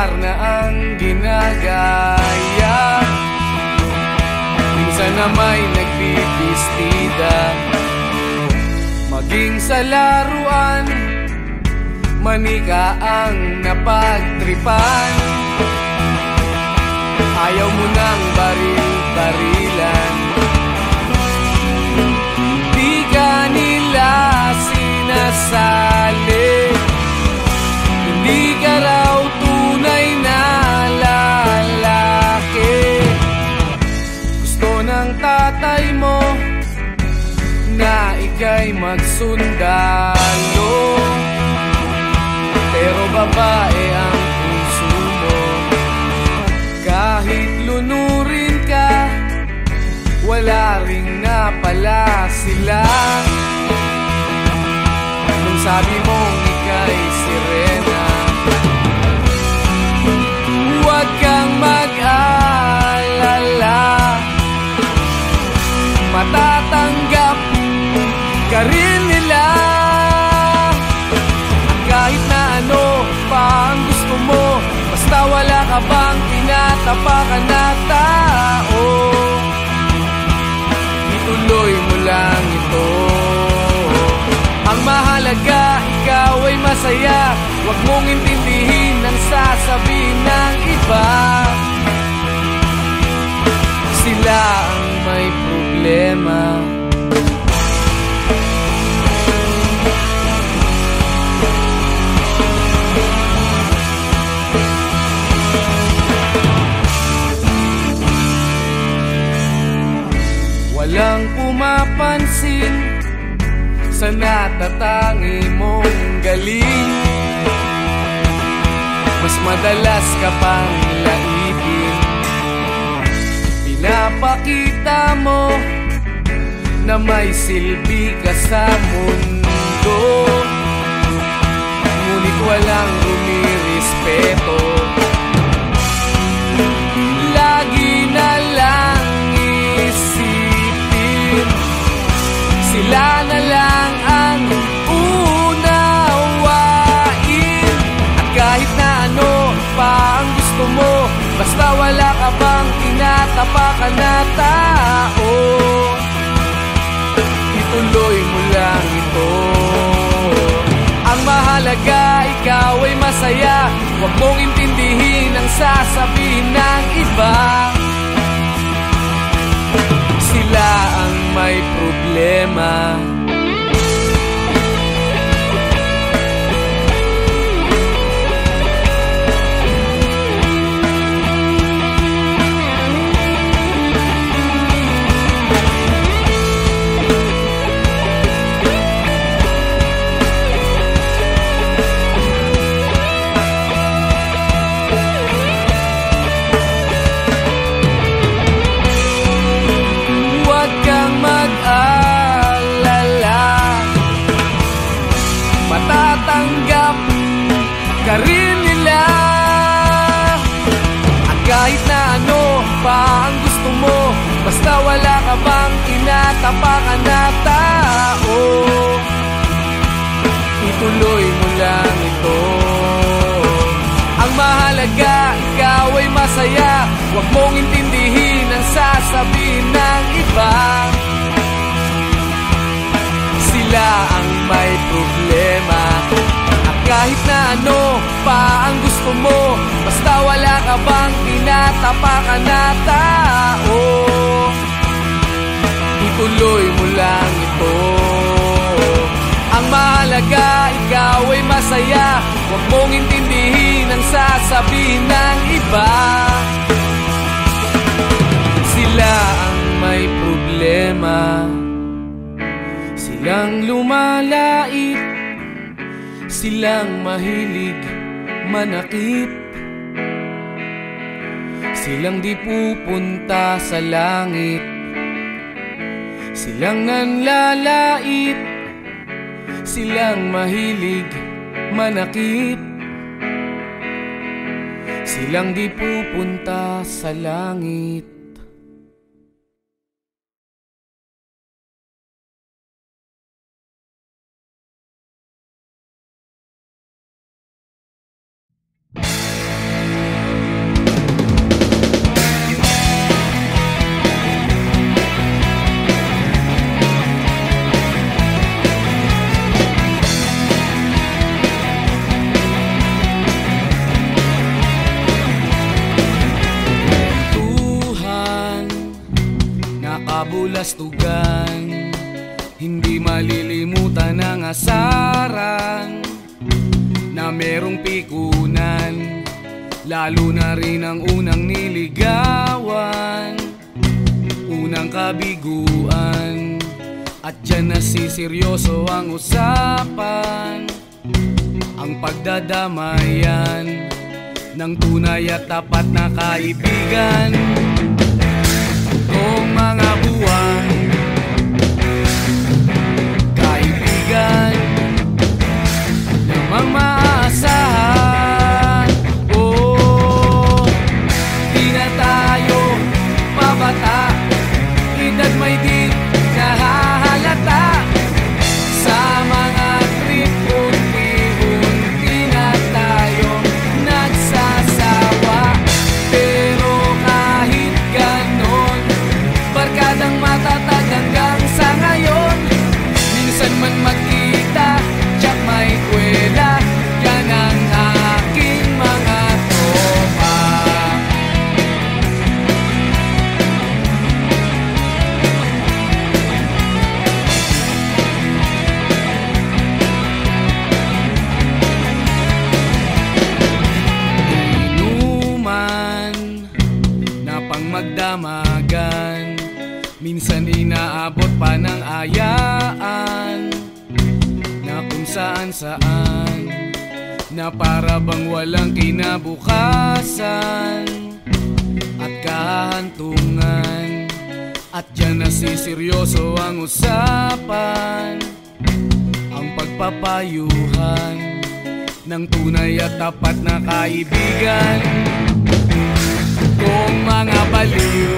lugar na ang ginagaya. Minsan na may nagbibistida, maging sa laruan, manika ang napagtripan. Ayaw mo nang baril-barilan, di ka nila sinasali. Hindi ka raw tunay na lalaki. Gusto ng tatay mo na ika'y magsundalo, pero babae ang puso mo. Kahit lunurin ka, wala ring napala sila. Nung sabi mong ika'y sirena, huwag kang mag-alala, matatanggap ka rin nila. Kahit na ano pa ang gusto mo, basta wala ka bang tinatapakan na tao, ituloy mo lang ito. Ang mahalaga, ikaw ay masaya. Huwag mong intindihin ang sasabihin ng iba. Sila ang may problema. Walang pumapansin sa natatangi mong galing. Mas madalas ka pang laipin, pinapakita mo na may silbi ka sa mundo, ngunit walang rumirespeto. Lagi na lang isipin, sila na lang ang unawain. At kahit na ano pa ang gusto mo, basta wala ka bang tinatapakan na tao, ituloy mo lang ito. Ang mahalaga, ikaw ay masaya. Huwag mong intindihin ang sasabihin ng iba. Sila ang may problema. Matatanggap ka rin nila. At kahit na ano pa ang gusto mo, basta wala ka bang tinatapakan na tao, ituloy mo lang ito. Ang mahalaga, ikaw ay masaya. Huwag mong intindihin ang sasabihin ng iba. Sila ang may problema. At kahit na ano pa ang gusto mo, basta wala ka bang tinatapakan na tao, ituloy mo lang ito. Ang mahalaga, ikaw ay masaya. Huwag mong intindihin ang sasabihin ng iba. Sila ang may problema. Silang lumalait, silang mahilig manakit, silang di pupunta sa langit, silang nanlalait, silang mahilig manakit, silang di pupunta sa langit. kabulastugan, hindi malilimutan ang asaran na merong pikunan, lalo na rin ang unang niligawan, unang kabiguan. At dyan nasiseryoso ang usapan, ang pagdadamayan ng tunay at tapat na kaibigan. Kung mga buwan, kaibigan namang maaasahan. Oh, di na tayo pabata, edad may di nahahalata. Sa mga trip, unti-unti na tayo nagsasawa. Pero kahit ganon, barkadang matatag hanggang sa ngayon. Minsan man magkita, tiyak may kwela, yan ang aking mga tropa. Inuman na pang magdamagan, minsan inaabot pa ng ayaan, na kung saan-saan, na para bang walang kinabukasan at kahantungan. At dyan nasiseryoso ang usapan, ang pagpapayuhan ng tunay at tapat na kaibigan. Kung mga baliw,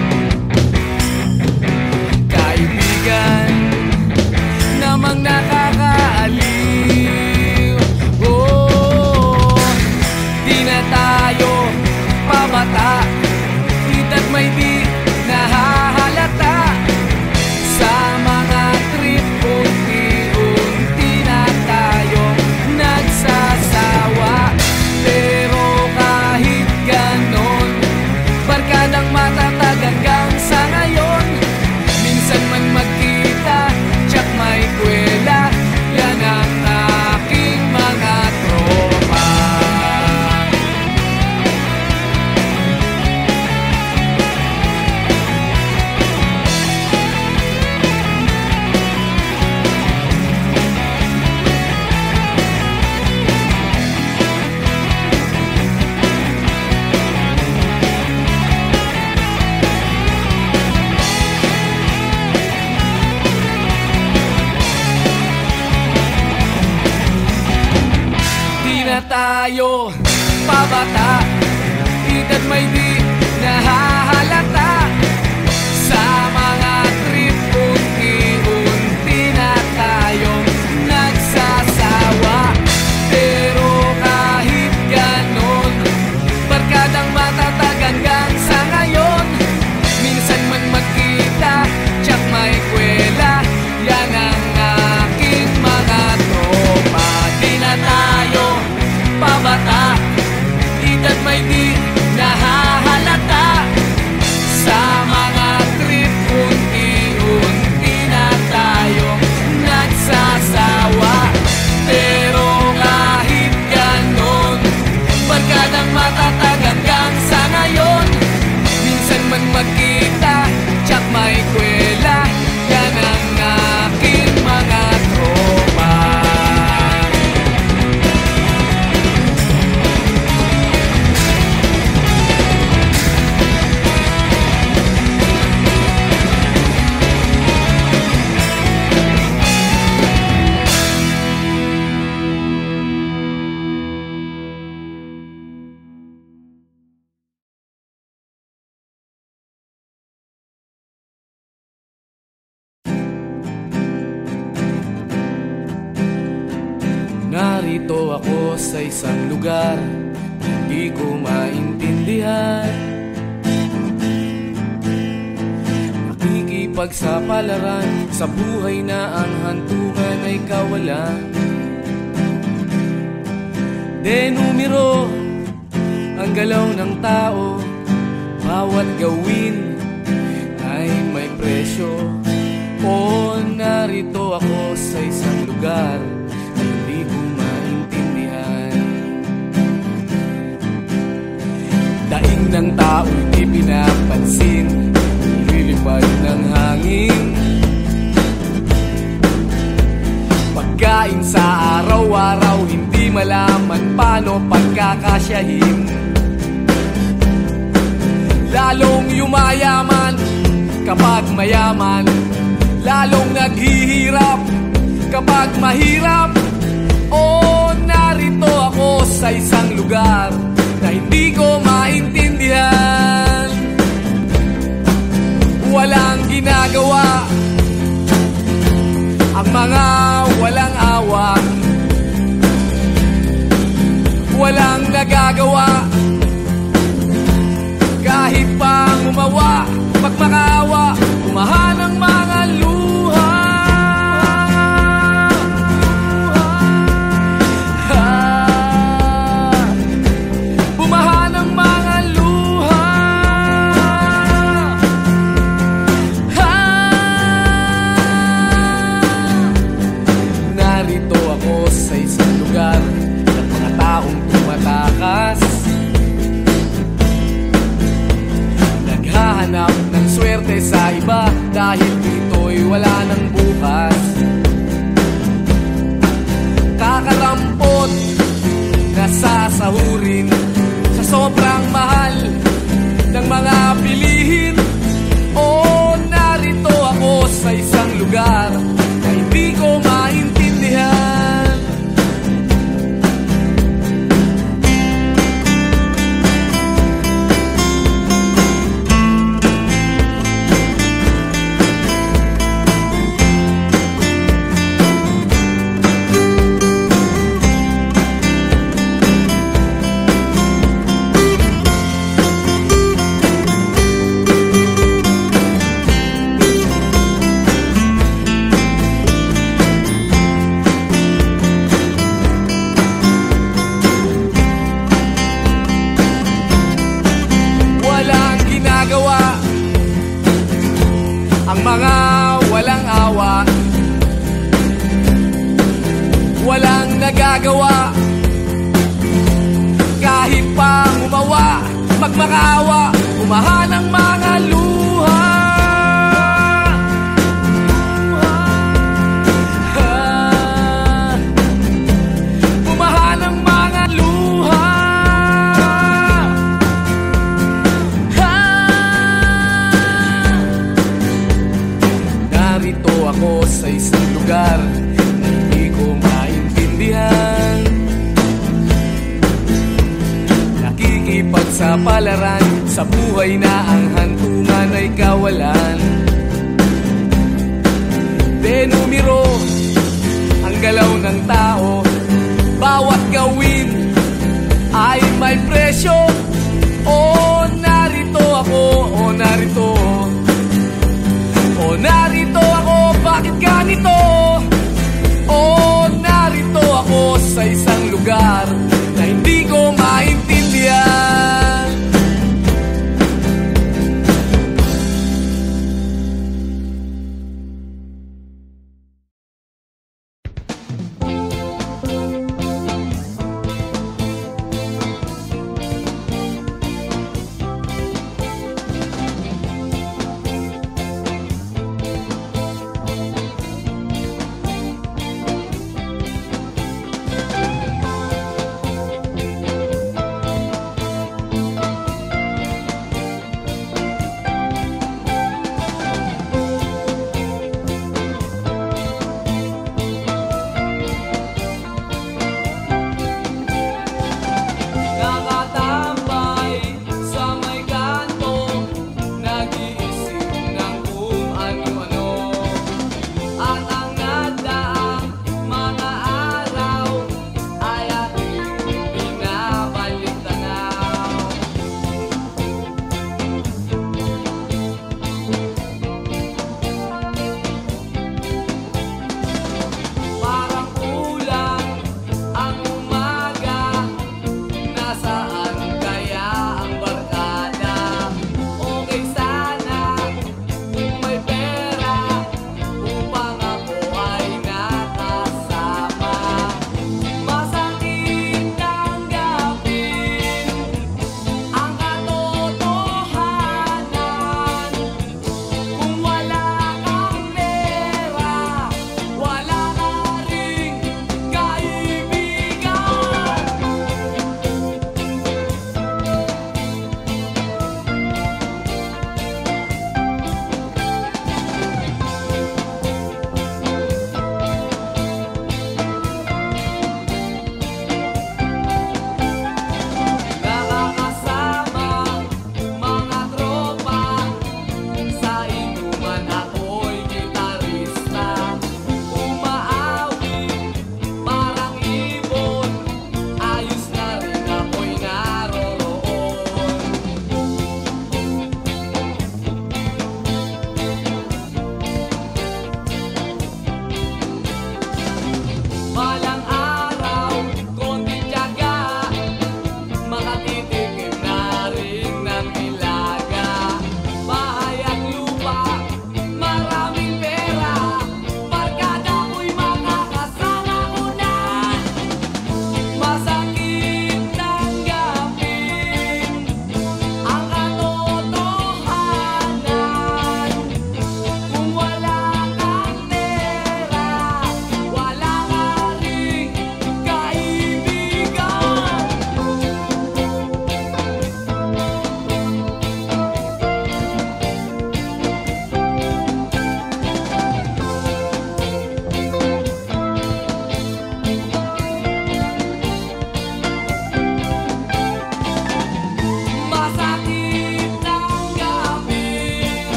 kaibigan namang nakakaaliw. Oh, di na tayo pabata, edad may di nahahalata. Sa mga trip, unti-unti na tayo nagsasawa. Pero kahit ganon, barkadang matatag hanggang sa ngayon. Minsan man magkita, tiyak may kwela, yan ang aking mga tropa. Tayo pabata, edad may di nahahalata. Sa mga trip, unti-unti na tayo nagsasawa. Pero kahit ganon, barkadang matatag hanggang sa ngayon. Minsan man magkita, tiyak may kwela, yan ang aking mga tropa. Di na tayo pabata, edad may di nahahalata. Sa mga trip, unti-unti na tayo nagsasawa. Pero kahit ganon, barkadang matatag hanggang sa ngayon. Minsan man magkita, tiyak may kwela, yan ang aking mga tropa. Narito ako sa isang lugar, di ko maintindihan. Nakikipagsapalaran sa buhay na ang hantungan ay kawalan. Denumero ang galaw ng tao, bawat gawin ay may presyo. O narito ako sa isang lugar na hindi ko maintindihan. Daing ng tao'y di pinapansin, lilipad ng hangin. Pagkain sa araw-araw, hindi malaman paano pagkakasyahin. Lalong yumayaman kapag mayaman, lalong naghihirap kapag mahirap. O narito ako sa isang lugar na hindi ko maintindihan. Walang ginagawa ang mga walang awa, walang nagagawa kahit pang umawa, pagmakaawa, umahan ang mga luha. Bumahan ang mga luha. Narito ako sa isang lugar ng mga taong tumatakas, naghahanap ng swerte sa iba dahil dito'y wala ng bukas. Kakarampot na sasahurin sa sobrang mahal ng mga bilihin. O narito ako sa isang lugar na hindi ko maintindihan. Ang mga walang awa, walang nagagawa kahit pang umawa, magmakaawa, umahan ang mga luha. Umahan ang mga luha. Narito ako sa isang lugar na hindi ko maintindihan. Nakikipagsapalaran sa buhay na ang hantungan ay kawalan. Denumero ang galaw ng tao, bawat gawin ay may presyo. O narito ako, o narito, o narito ako, bakit ganito? O narito ako sa isang lugar na hindi ko maintindihan.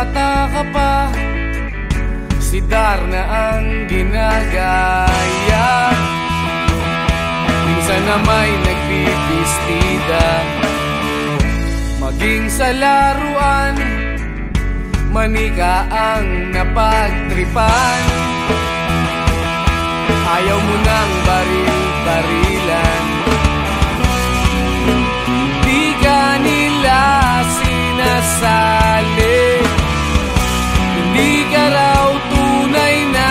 bata ka pa, si Darna ang ginagaya. Minsan na may nagbibistida, maging sa laruan, manika ang napagtripan. Ayaw mo nang baril-barilan, di ka nila sinasali. Hindi ka raw tunay na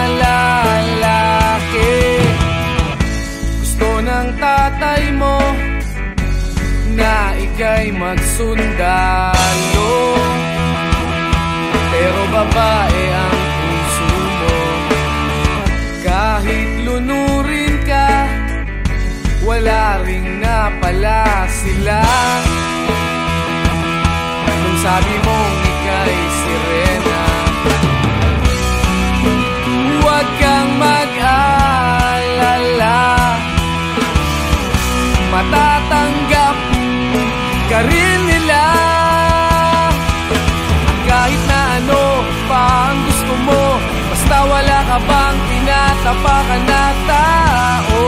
lalaki. Gusto ng tatay mo na ika'y magsundalo, pero babae ang puso mo. Kahit lunurin ka, wala ring napala sila. Nung sabi mong ika'y sirena, huwag kang mag-alala, matatanggap ka rin nila. Kahit na ano pa ang gusto mo, basta wala ka bang tinatapakan na tao,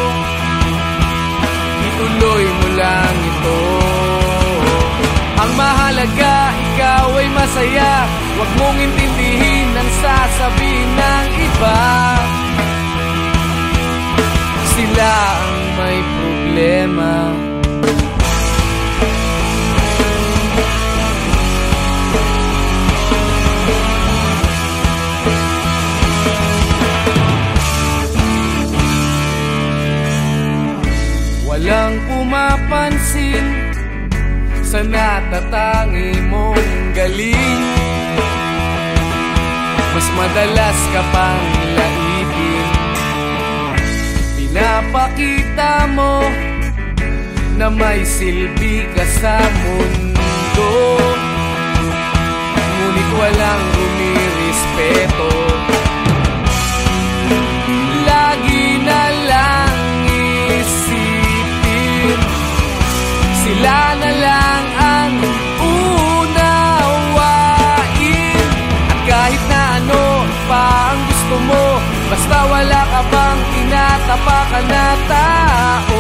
ituloy mo lang ito. Ang mahalaga, ikaw ay masaya. Huwag mong intindihin ang sasabihin ng iba. Sila ang may problema. Walang pumapansin sa natatangi mong galing. Mas madalas ka pang laipin, pinapakita mo na may silbi ka sa mundo. Ngunit walang rumirespeto, lagi na lang isipin sila na lang ang unawain. At kahit na ano pa ang gusto mo, basta wala ka bang tinatapakan na tao,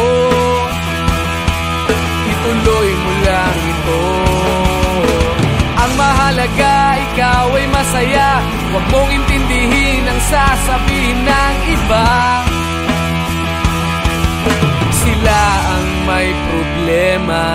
ituloy mo lang ito. Ang mahalaga, ikaw ay masaya. Huwag mong intindihin ang sasabihin ng iba. Sila ang may problema.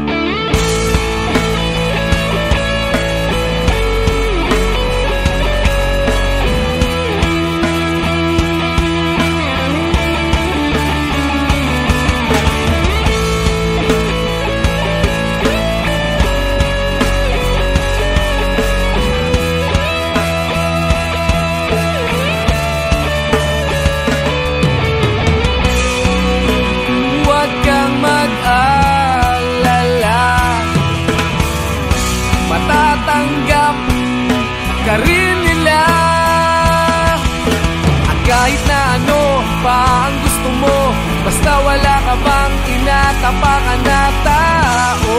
Matatanggap ka rin nila. At kahit na ano pa ang gusto mo, basta wala ka bang tinatapakan na tao,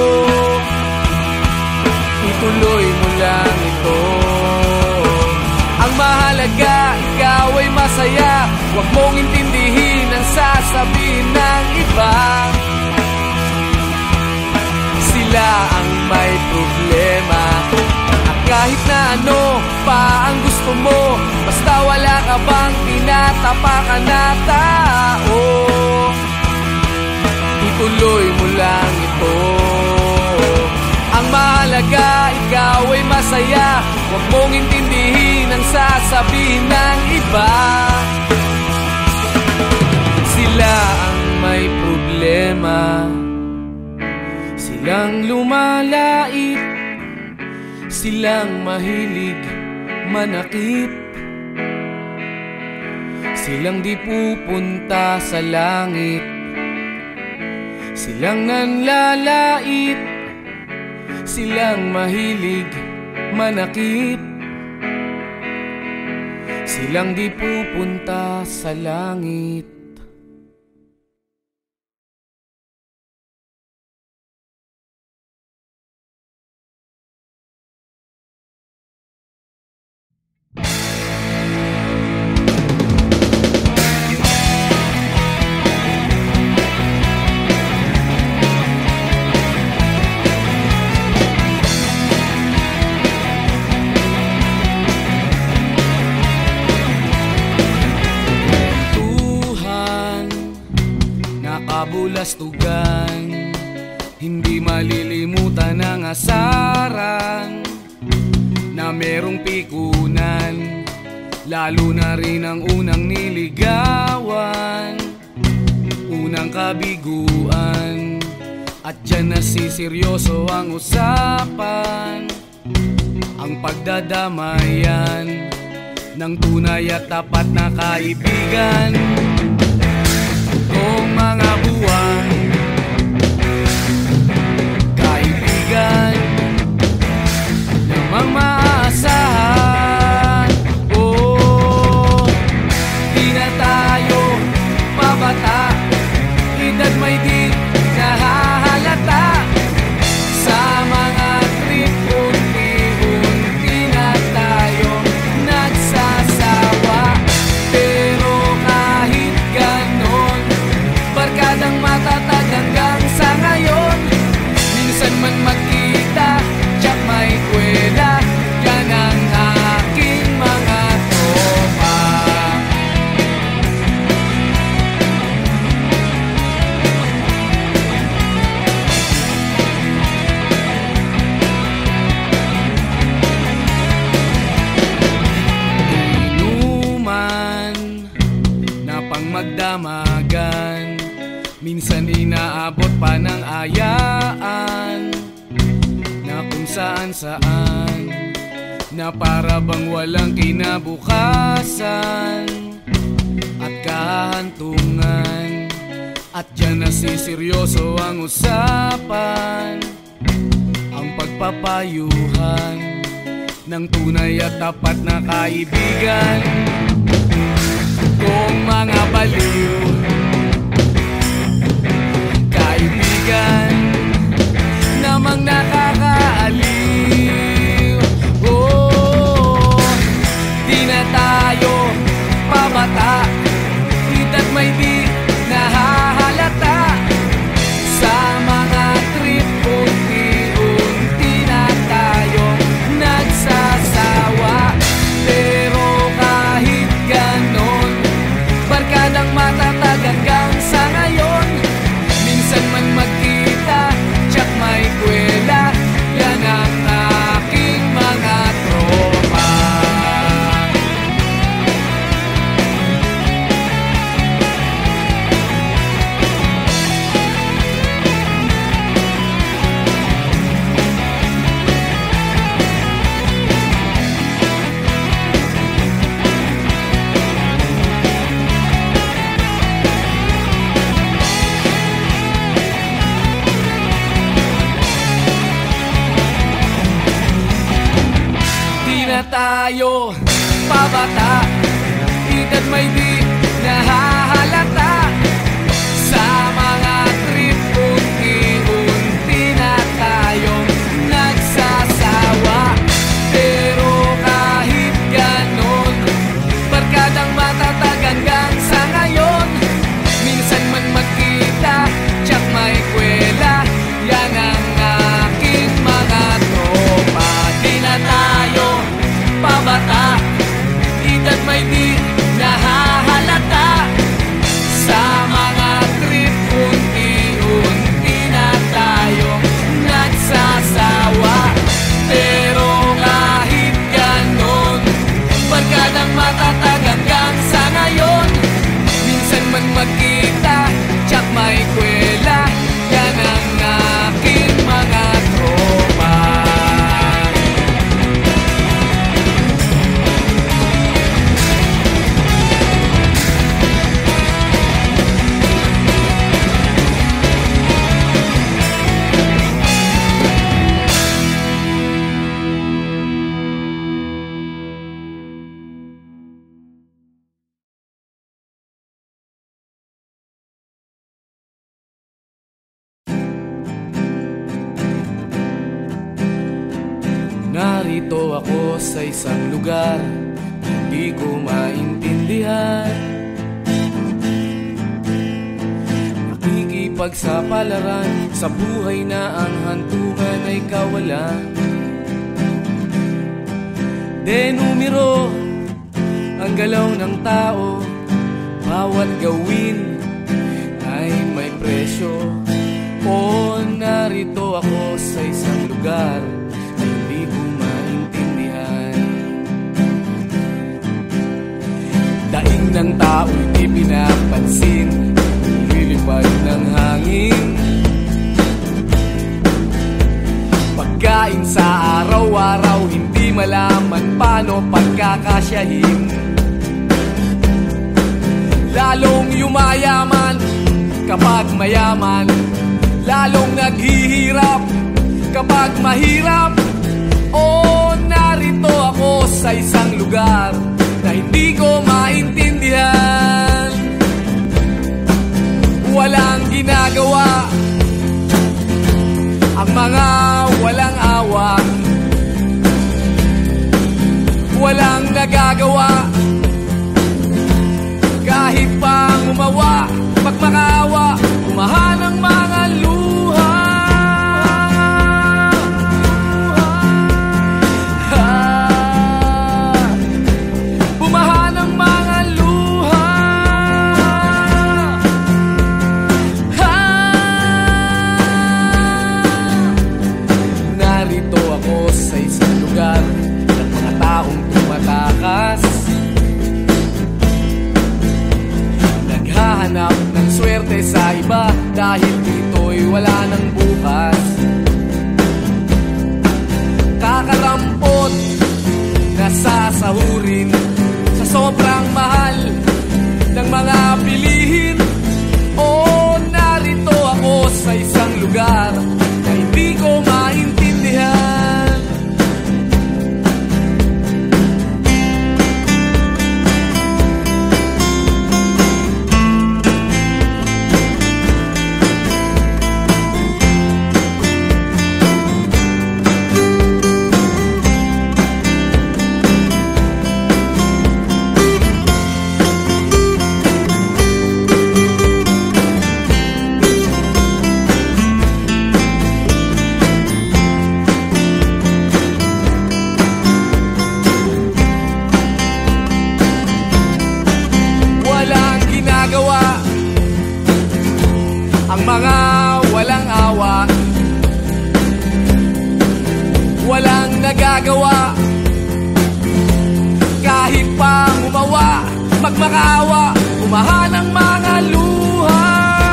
ituloy mo lang ito. Ang mahalaga, ikaw ay masaya. Huwag mong intindihin ang sasabihin ng iba. Sila ang may problema. At kahit na ano pa ang gusto mo, basta wala ka bang tinatapakan na tao, ituloy mo lang ito. Ang mahalaga, ikaw ay masaya. Huwag mong intindihin ang sasabihin ng iba. Sila ang may problema. Silang lumalait, silang mahilig manakit, silang di pupunta sa langit, silang nanlalait, silang mahilig manakit, silang di pupunta sa langit. malilimutan ang asaran na merong pikunan, lalo na rin ang unang niligawan, unang kabiguan. At dyan nasiseryoso ang usapan, ang pagdadamayan ng tunay at tapat na kaibigan. Kung mga buwan, kaibigan namang maaasahan. Oh, di na tayo pabata, edad may di nahahalata. Sa mga trip, unti-unti na tayo nagsasawa. Pero kahit ganon, barkadang matatag hanggang sa ngayon. Minsan man magkita, tiyak may kwela, yan ang aking mga tropa. Inuman na pang magdamagan, minsan inaabot pa ng ayaan na kung saan-saan, na para bang walang kinabukasan at kahantungan. At dyan nasiseryoso ang usapan, ang pagpapayuhan ng tunay at tapat na kaibigan. Kung mga baliw, kaibigan namang nakakaaliw. Oh, di na tayo pabata, edad may di nahahalata. Sa mga trip, unti-unti na tayo nagsasawa. Pero kahit ganon, barkadang matatag hanggang sa ngayon. Minsan man magkita, tiyak may kwela, yan ang aking mga tropa. Tayo pabata, edad may di nahahalata. Sa mga trip, unti-unti na tayo nagsasawa. Pero kahit ganon, barkadang matatag hanggang sa ngayon. Minsan man magkita, tiyak may kwela, yan ang aking mga tropa. Di na tayo pabata, edad may di nahahalata. Sa mga trip, unti-unti na tayo nagsasawa. Pero kahit ganon, barkadang matatag hanggang sa ngayon. Minsan man magkita, tiyak may kwela, yan ang aking mga tropa. Narito ako sa isang lugar, hindi ko maintindihan. Nakikipagsapalaran sa buhay na ang hantungan ay kawalan. De numero ang galaw ng tao, bawat gawin ay may presyo. O narito ako sa isang lugar na hindi ko maintindihan. Daing ng tao'y di pinapansin, lilipad ng hangin. Pagkain sa araw-araw, hindi malaman paano pagkakasyahin. Lalong yumayaman kapag mayaman, lalong naghihirap kapag mahirap. Oh, narito ako sa isang lugar na hindi ko maintindihan. Walang ginagawa ang mga walang awa, walang nagagawa kahit pa umawa, magmakaawa, umahan ang mga luha. Bumahan ang mga luha. Narito ako sa isang lugar ng mga taong tumatakas, naghahanap ng swerte sa iba dahil dito'y wala ng bukas. Kakarampot na sasahurin sa sobrang mahal ng mga bilihin. Oh, narito ako sa isang lugar na hindi ko maintindihan. Ang mga walang awa, walang nagagawa kahit pa umawa, magmakaawa, umahan ang mga luha.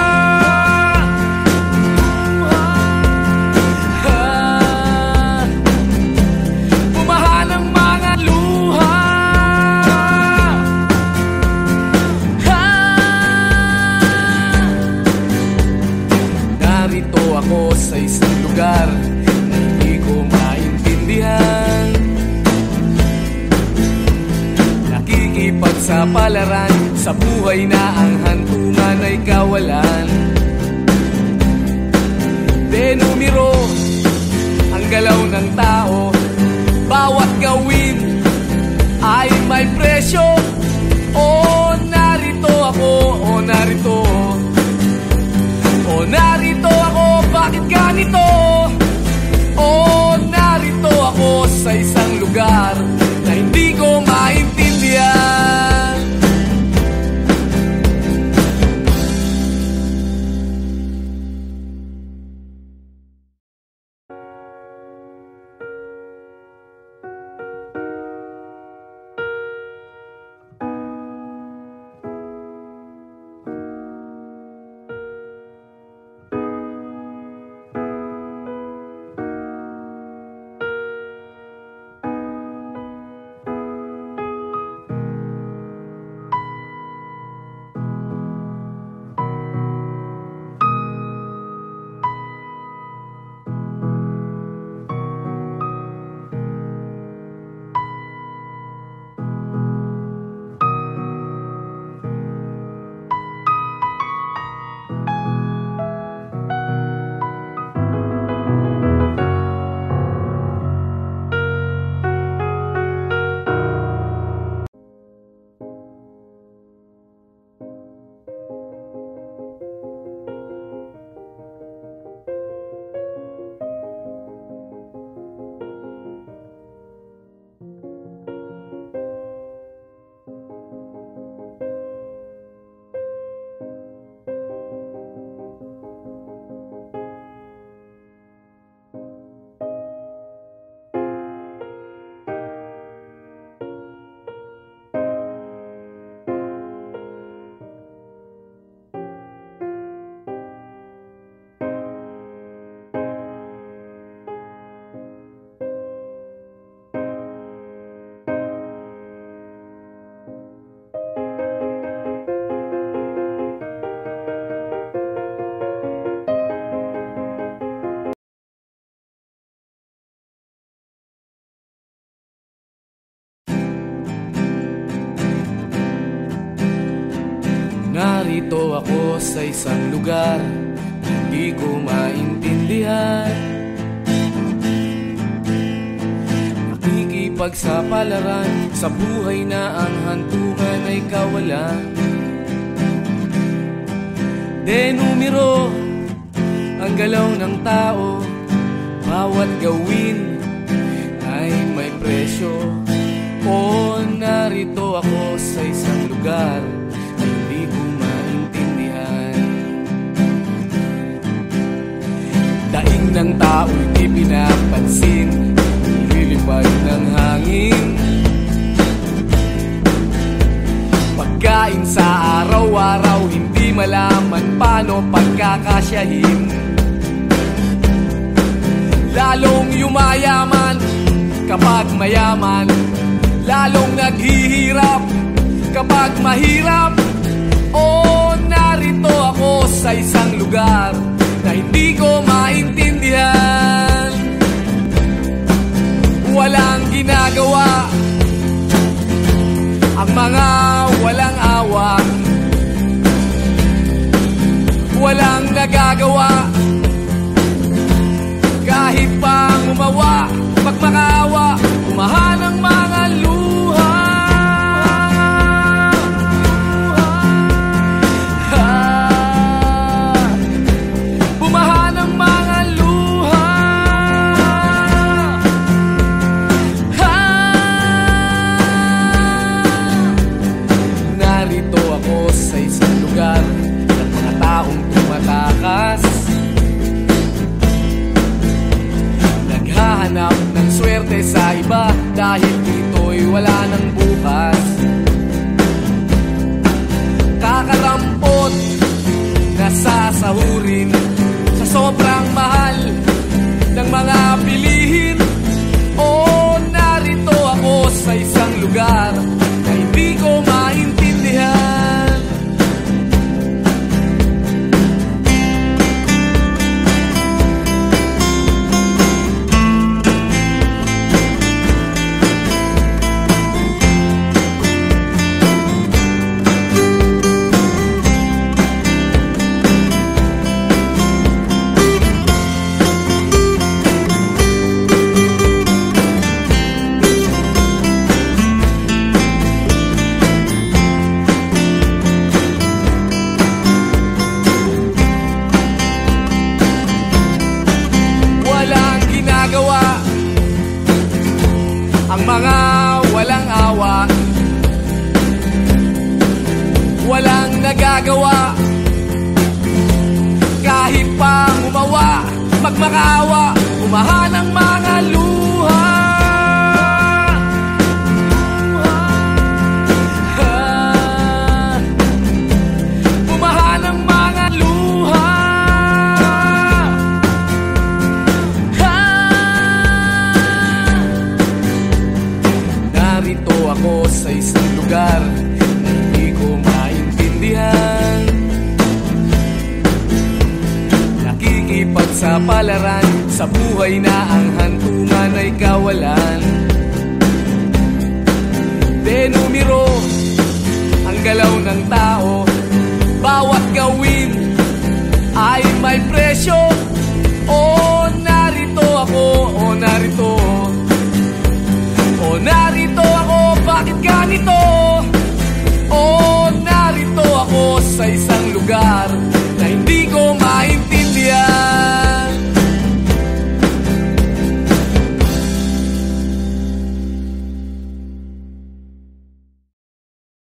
Umahan ang mga luha. Narito ako sa isang lugar na hindi ko maintindihan. Nakikipagsapalaran sa buhay na ang hantungan ay kawalan. Denumero ang galaw ng tao, bawat gawin ay may presyo. Oh, narito ako, oh, narito. Oh, narito ako, bakit ganito? Oh, narito ako sa isang lugar na hindi ko maintindihan. sa isang lugar hindi ko maintindihan. Nakikipagsapalaran sa buhay na ang hantungan ay kawalan. De numero ang galaw ng tao, bawat gawin ay may presyo. O narito ako sa isang lugar na hindi ko maintindihan. Daing ng tao'y di pinapansin, lilipad ng hangin. Pagkain sa araw-araw, hindi malaman paano pagkakasyahin. Lalong yumayaman kapag mayaman, lalong naghihirap kapag mahirap. O narito ako sa isang lugar na hindi ko maintindihan. Walang ginagawa ang mga walang awa, walang nagagawa kahit pang umawa, pagmakaawa, umahan ang mga luha. Bumahan ang mga luha. Narito ako sa isang lugar ng mga taong tumatakas, naghahanap ng swerte sa iba dahil dito'y wala ng bukas. Kakarampot na sasahurin sa sobrang mahal ng mga bilihin. O narito ako sa isang lugar na hindi ko maintindihan. Ang mga walang awa, walang nagagawa kahit pang umawa, magmakaawa, umahan ang mga luha. Umahan ang mga luha. Narito ako sa isang lugar na hindi ko maintindihan. Nakikipagsapalaran sa buhay na ang hantungan ay kawalan. De numero ang galaw ng tao, bawat gawin ay may presyo.